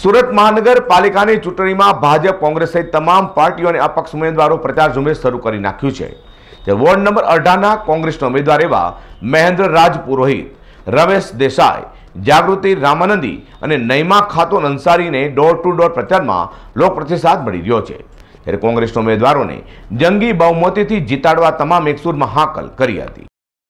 સુરત મહાનગરપાલિકાની ચૂંટણીમાં ભાજપ કોંગ્રેસ સહિત તમામ પાર્ટીઓ અને અપક્ષ ઉમેદવારો પ્રચાર ઝુંબેશ શરૂ કરી નાખ્યું છે। તે વોર્ડ નંબર 18ના કોંગ્રેસના ઉમેદવાર એવા મહેન્દ્ર રાજ પુરોહિત, રમેશ દેસાઈ, જાગૃતિ રામાનંદી અને નઈમા ખાતુન અંસારીને ડોર ટુ ડોર પ્રચારમાં લોક પ્રતિસાદ મળી રહ્યો છે। ત્યારે કોંગ્રેસના ઉમેદવારોને જંગી બહુમતીથી જીતાડવા તમામ એકસૂરમાં હાકલ કરી હતી।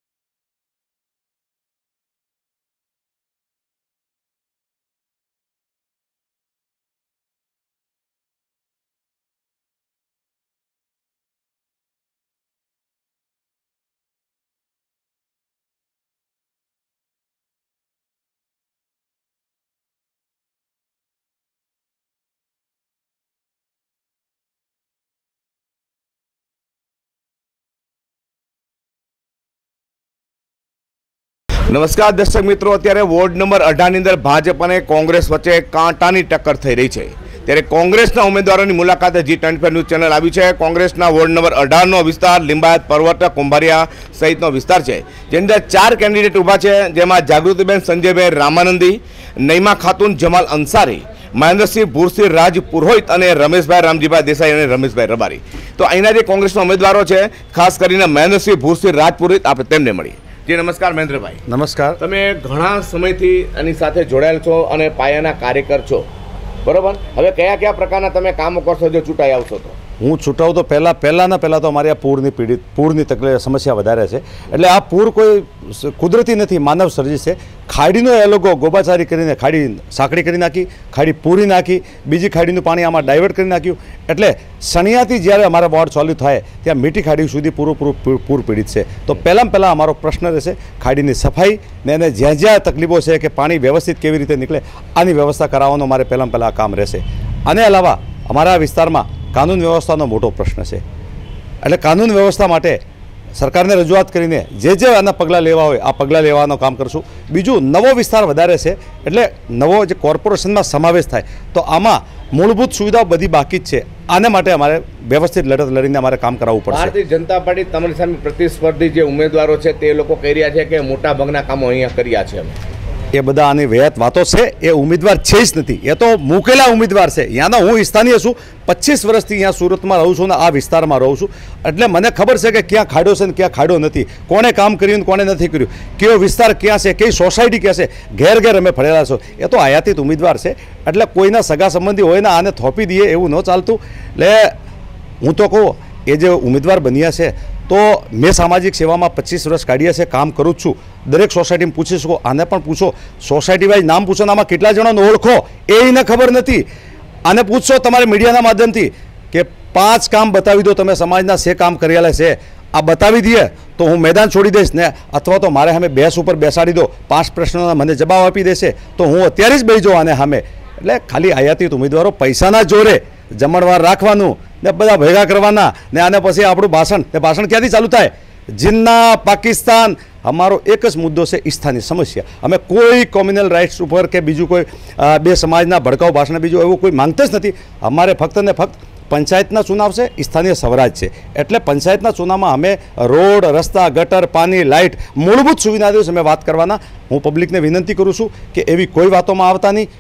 नमस्कार दर्शक मित्रों, अत्यारे वोर्ड नंबर 18 अंदर भाजप और कांग्रेस वच्चे कांटानी टक्कर थई रही है। त्यारे कांग्रेसना उम्मीदवारों मुलाकाते G24 न्यूज चेनल आई है। कांग्रेसना वोर्ड नंबर 18 नो विस्तार लिंबायत पर्वत कुंभारिया सहितनो विस्तार है, जेनी अंदर 4 कैंडिडेट ऊभा है, जेमां जागृतिबेन संजयभाई रामानंदी, नईमा खातून जमाल अंसारी, महेन्द्रसिंह भूरसिंह राज पुरोहित और रमेशभाई रामजीभाई देसाई और रमेशभाई रबारी। तो अहींना जे कांग्रेसना उम्मीदवारों है, खास करीने महेन्द्रसिंह भूरसिंह राज पुरोहित, आपणे तेमने मळीए। जी नमस्कार महेन्द्र भाई। नमस्कार। तमे घणा समयथी आनी साथे जोड़ायेल छो अने पायाना कार्यकर छो, बरोबर? हवे कया कया प्रकारना तमे कामो करशो जो चूंटाई आवशो तो? हूँ चूंटाऊँ तो पहला तो अमारी आ पूरनी तकलीफ समस्या वधारे छे। एटले आ पूर कोई कुदरती नहीं, मानव सर्जित है। खाड़ीनो ए लोको गोबाचारी करीने खाड़ी साकड़ी करी नाखी, खाड़ी पूरी नाखी, बीजी खाड़ीनुं पाणी आमां डायवर्ट करी नाख्युं। एटले सणियाथी ज्यारे अमारा वोर्ड चालू थाय त्यां मीठी खाड़ी सुधी पूर पीड़ित है। तो पहला अमारो प्रश्न रहेशे खाड़ीनी सफाई ने एने ज्यां ज्यां तकलीफो छे कि पाणी व्यवस्थित केवी रीते निकळे आनी व्यवस्था कराववानो मारे पहला काम रहेशे। आने अलावा अमारा विस्तारमां कानून व्यवस्थानो मोटो प्रश्न है। एटले कानून व्यवस्था माटे सरकारने रजूआत करीने जे आना पगला लेवा होय आ पगला लेवानो काम करशुं। बीजू नवो विस्तार वधारे छे, एटले नवो जे कोर्पोरेशनमां समावेश थाय तो आमां मूलभूत सुविधा बधी बाकी ज छे। आने माटे अमारे व्यवस्थित लड़त लड़ीने अमारे काम कराववुं पड़शे। भारतीय जनता पार्टी तमारी सामे प्रतिस्पर्धी जे उम्मीदवारो छे ते लोको कही रह्या छे के मोटा भागना कामो अहींया कर्या छे। ये बधा आनी व्यत वातो छे, ए उम्मीदवार छे ज नथी, ए तो मूकेला उम्मीदवार छे। यानो हूँ स्थानीय छूँ, 25 वर्षथी अहींया सूरतमां रहूं छूं ने आ विस्तारमां रहूं छूं, एटले मने खबर छे के क्यां खाडो छे ने क्यां खाडो नथी, कोणे काम कर्युं ने कोणे नथी कर्युं, केवो विस्तार क्यां छे, कई सोसायटी क्यां छे, घेर घेर अमे फरेला छो। ए तो आयातीत उम्मीदवार छे, एटले कोईना सगा संबंधी होय ने आने थोपी दीए एवुं न चालतुं। एटले हूँ तो कहूँ ए जे उम्मीदवार बन्या छे तो मैं सामाजिक सेवा में 25 वर्ष काढ़्या छे, काम करूँ छूँ। दरेक सोसायटी में पूछी शको, आने पण पूछो, सोसायटी वाइज नाम पूछो, आमां केटला जणाने ओळखो एने खबर नथी। आने पूछो तमारे मीडियाना माध्यमथी के 5 काम बतावी दो, तमे समाजना से काम करेला छे, आ बतावी दीए तो हूँ मैदान छोड़ी दईश ने, अथवा तो मारे हमें बेस पर बेसाड़ी दो, 5 प्रश्नों मने जवाब आपी देशे तो हूँ अत्यारे ज बेही जाऊं आने सामे। एटले खाली आयातीत उम्मीदवारो पैसाना जोरे जमणवार राखवानुं ने बधा भेगा करवाना ने आने पछी आपणुं भाषण क्यांथी चालू थाय? जिन्ना पाकिस्तान अमारो एक ज मुद्दो है, स्थानीय समस्या। अमे कोई कॉम्युनल राइट्स पर के बीजू कोई बे समाजना भड़काऊ भाषण बीजू एवं कोई मांगते ज नथी। अमारे फक्त ने फक्त पंचायतना चुनाव से स्थानीय स्वराज है, एटले पंचायतना चुनाव में अमे रोड रस्ता गटर पानी लाइट मूलभूत सुविधा विषे अमे वात करवाना। हूँ पब्लिक ने विनंती करूँ छूँ कि एवी कोई वातों में आवता नहीं।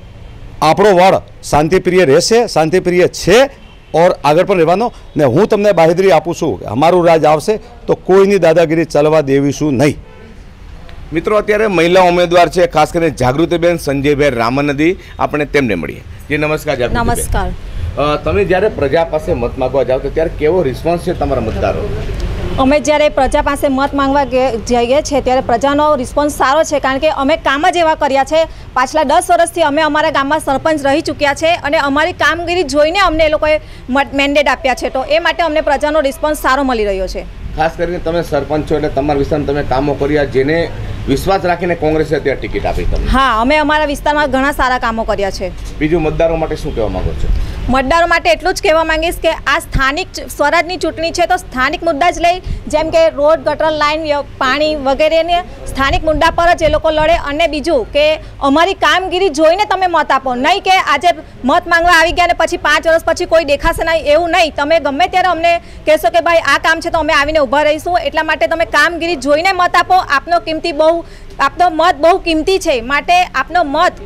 आपणो वोर्ड शांतिप्रिय रहेशे, शांतिप्रिय छे और आगे पण रहेवानो ने हूँ तमने बाहेदरी आपू छूं अमारू राज आवशे तो कोईनी दादागिरी चलवा देवीशुं नहीं। मित्रों अत्यारे महिला उम्मीदवार है, खास कर जागृतिबेन संजयभाई रामानंदी, आपणे तेमने मळीए। जी नमस्कार जागृतिबेन। नमस्कार। तमे ज्यारे प्रजा पासे मत मांगवा जाओ तो त्यारे केवो रिस्पोन्स छे तमारा मतदारो? अमे ज्यारे प्रजा पासे मत मांगवा जईए छे त्यारे प्रजानो रिस्पोन्स सारो छे, कारण के अमे काम ज एवा कर्या छे। पाछला 10 वर्षथी अमे अमारा गाममां सरपंच रही चूक्या छे अने अमारी कामगीरी जोईने अमने ए लोकोए मेन्डेट आप्या छे, तो ए माटे अमने प्रजानो रिस्पोन्स सारो मळी रह्यो छे। खास करीने तमे सरपंच छो એટલે તમારા વિસ્તારમાં તમે કામો કર્યા, જેને વિશ્વાસ રાખીને કોંગ્રેસે અત્યારે ટિકિટ આપી તમને? હા, અમે અમારા વિસ્તારમાં ઘણા સારા કામો કર્યા છે। બીજું મતદારો માટે શું કહેવા માંગો છો? મતદારો માટે એટલું જ કહેવા માંગીશ કે આ સ્થાનિક સ્વરાજની ચૂંટણી છે, તો સ્થાનિક મુદ્દા જ લઈ, જેમ કે રોડ ગટર લાઈન પાણી વગેરેને સ્થાનિક મુદ્દા પર જ એ લોકો લડે। અને બીજું કે અમારી કામગીરી જોઈને તમે મત આપો, નહીં કે આજે મત માંગવા આવી ગયા ને પછી 5 વર્ષ પછી કોઈ દેખાશે નહીં, એવું નહીં। તમે ગમે ત્યારે અમને કહેશો કે ભાઈ આ કામ છે તો અમે આવીને ઊભા રહીશું, એટલા માટે તમે કામગીરી જોઈને મત આપો। આપનો મત બહુ કિંમતી છે, માટે આપનો મત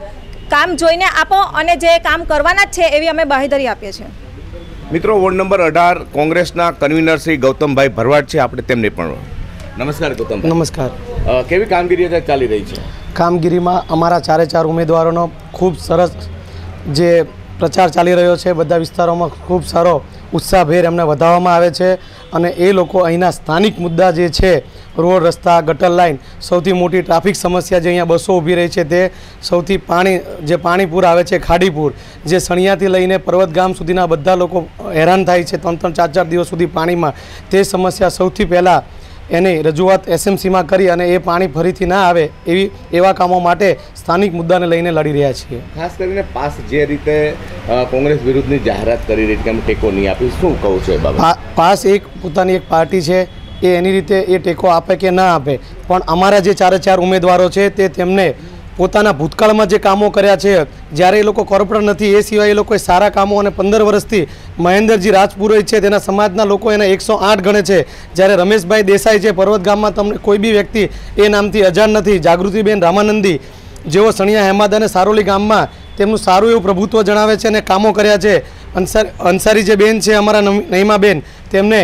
કામ જોઈને આપો અને જે કામ કરવાના જ છે એવી અમે બાંહેધરી આપીએ છીએ. મિત્રો, વોર્ડ નંબર 18 કોંગ્રેસના કન્વીનર શ્રી ગૌતમભાઈ ભરવાડ છે, આપણે તેમને પણ. નમસ્કાર ગૌતમભાઈ. નમસ્કાર. કેવી કામગીરી અત્યારે ચાલી રહી છે? કામગીરીમાં અમારા 4 ઉમેદવારોનો ખૂબ સરસ જે પ્રચાર ચાલી રહ્યો છે. બધા વિસ્તારોમાં ખૂબ સારો ઉત્સાહભેર એમને વધારવામાં આવે છે અને એ લોકો અહીંના સ્થાનિક મુદ્દા જે છે, રોડ, રસ્તા, ગટર લાઇન, સૌથી મોટી ટ્રાફિક સમસ્યા જે અહીંયા બસો ઊભી રહી છે તે, સૌથી પાણીપુર આવે છે, ખાડીપુર, જે સણિયાથી લઈને પર્વત ગામ સુધીના બધા લોકો હેરાન થાય છે 3-3, 4-4 દિવસ સુધી પાણીમાં. તે સમસ્યા સૌથી પહેલાં એની રજૂઆત એસએમસીમાં કરી અને એ પાણી ફરીથી ના આવે એવા કામો માટે સ્થાનિક મુદ્દાને લઈને લડી રહ્યા છીએ. ખાસ કરીને પાસ જે રીતે કોંગ્રેસ વિરુદ્ધની જાહેરાત કરી રહી છે કે અમે ટેકો નહીં આપી, શું કહું છું એ બાબત? પાસ પોતાની એક પાર્ટી છે, એ એની રીતે એ ટેકો આપે કે ના આપે, પણ અમારા જે 4 ઉમેદવારો છે તે તેમને પોતાના ભૂતકાળમાં જે કામો કર્યા છે, જ્યારે એ લોકો કોર્પોરેટ નથી એ સિવાય એ લોકોએ સારા કામો, અને 15 વર્ષથી મહેન્દ્રજી રાજપુરોહિત છે તેના સમાજના લોકો એને 108 ગણે છે. જ્યારે રમેશભાઈ દેસાઈ છે પર્વત ગામમાં, તમને કોઈ બી વ્યક્તિ એ નામથી અજાણ નથી. જાગૃતિબેન રામાનંદી જેઓ સણિયા હેમાદ અને સારોલી ગામમાં તેમનું સારું એવું પ્રભુત્વ જણાવે છે અને કામો કર્યા છે. અંસારી જે બેન છે અમારા નઈમાબેન, તેમને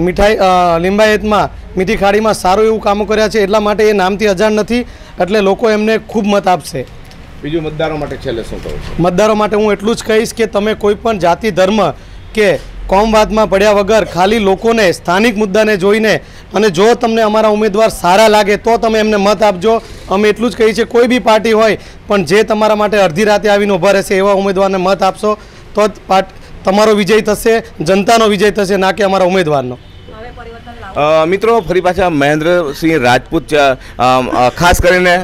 લિંબાયતમાં મીઠી ખાડીમાં સારું એવું કામો કર્યા છે, એટલા માટે એ નામથી અજાણ નથી, એટલે લોકો એમને ખૂબ મત આપશે. બીજું મતદારો માટે છેલ્લે શું કહું છું? મતદારો માટે હું એટલું જ કહીશ કે તમે કોઈ પણ જાતિ, ધર્મ કે કોમવાદમાં પડ્યા વગર ખાલી લોકોને સ્થાનિક મુદ્દાને જોઈને, અને જો તમને અમારા ઉમેદવાર સારા લાગે તો તમે એમને મત આપજો. અમે એટલું જ કહીએ છીએ કોઈ બી પાર્ટી હોય પણ જે તમારા માટે અડધી રાતે આવીને ઊભા રહેશે એવા ઉમેદવારને મત આપશો તો જ તમારો વિજય થશે, જનતાનો વિજય થશે, ના કે અમારા ઉમેદવારનો. મિત્રો, ફરી પાછા મહેન્દ્રસિંહ રાજપૂત, ખાસ કરીને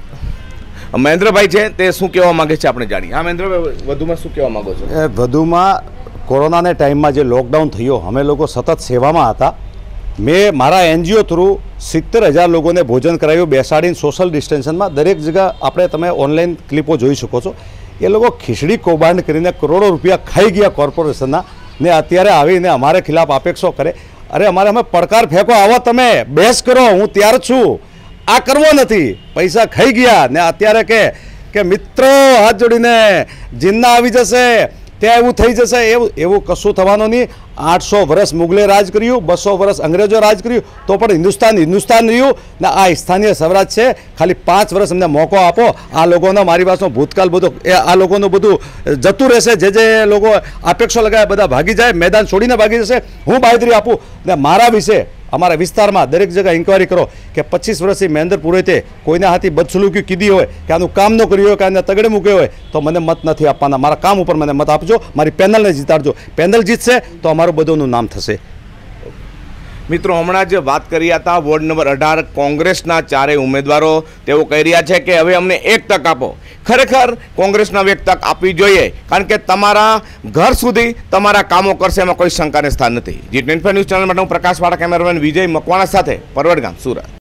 મહેન્દ્રભાઈ છે, તે શું કહેવા માંગે છે આપણે જાણીએ. હા મહેન્દ્રભાઈ, વધુમાં શું કહેવા માંગો છો? વધુમાં કોરોનાના ટાઈમમાં જે લોકડાઉન થયો, અમે લોકો સતત સેવામાં હતા. મેં મારા એનજીઓ થ્રુ 70,000 લોકોને ભોજન કરાવ્યું, બેસાડીને સોશિયલ ડિસ્ટન્સમાં. દરેક જગ્યા આપણે તમે ઓનલાઈન ક્લિપો જોઈ શકો છો. એ લોકો ખીચડી કૌભાંડ કરીને કરોડો રૂપિયા ખાઈ ગયા કોર્પોરેશનના, ને અત્યારે આવીને અમારે ખિલાફ અપેક્ષો કરે. અરે અમે પડકાર ફેંકો, આવો તમે બહેસ કરો, હું તૈયાર છું. આ કરવો નથી, પૈસા ખાઈ ગયા ને અત્યારે કે મિત્રો હાથ જોડીને જીન્ના આવી જશે, ત્યાં એવું થઈ જશે, એવું કશું થવાનું નહીં. 800 વર્ષ મુગલે રાજ કર્યું, 200 વર્ષ અંગ્રેજો રાજ કર્યું, તો પણ હિન્દુસ્તાન રહ્યું ને આ સ્થાનીય સ્વરાજ છે. ખાલી 5 વર્ષ અમને મોકો આપો. આ લોકોનો મારી પાસનો ભૂતકાળ બધું આ લોકોનું બધું જતું રહેશે. જે લોકો અપેક્ષો લગાવે બધા ભાગી જાય, મેદાન છોડીને ભાગી જશે. હું બાંહેધરી આપું ને મારા વિશે અમારા વિસ્તારમાં દરેક જગ્યાએ ઇન્ક્વાયરી કરો કે 25 વર્ષથી મહેન્દ્ર પુરોહિતે કોઈના હાથી બદસલુકી કીધી હોય કે આનું કામ ન કર્યું હોય કે આને તગડે મૂક્યો હોય તો મને મત નથી આપવાના. મારા કામ ઉપર મને મત આપજો, મારી પેનલને જીતાડજો. પેનલ જીતશે તો અમારું બધુંનું નામ થશે. મિત્રો, હમણાં જ વાત કરી હતા વોર્ડ નંબર 18 કોંગ્રેસના 4 ઉમેદવારો, તેઓ કહી રહ્યા છે કે હવે અમને એક તક આપો. ખરેખર કોંગ્રેસના એક તક આપવી જોઈએ, કારણ કે તમારા ઘર સુધી તમારા કામો કરશે, એમાં કોઈ શંકાને સ્થાન નથી. G25 ન્યૂઝ ચેનલ માટે હું પ્રકાશ વાળા, કેમેરામેન વિજય મકવાણા સાથે, પરવડગામ, સુરત.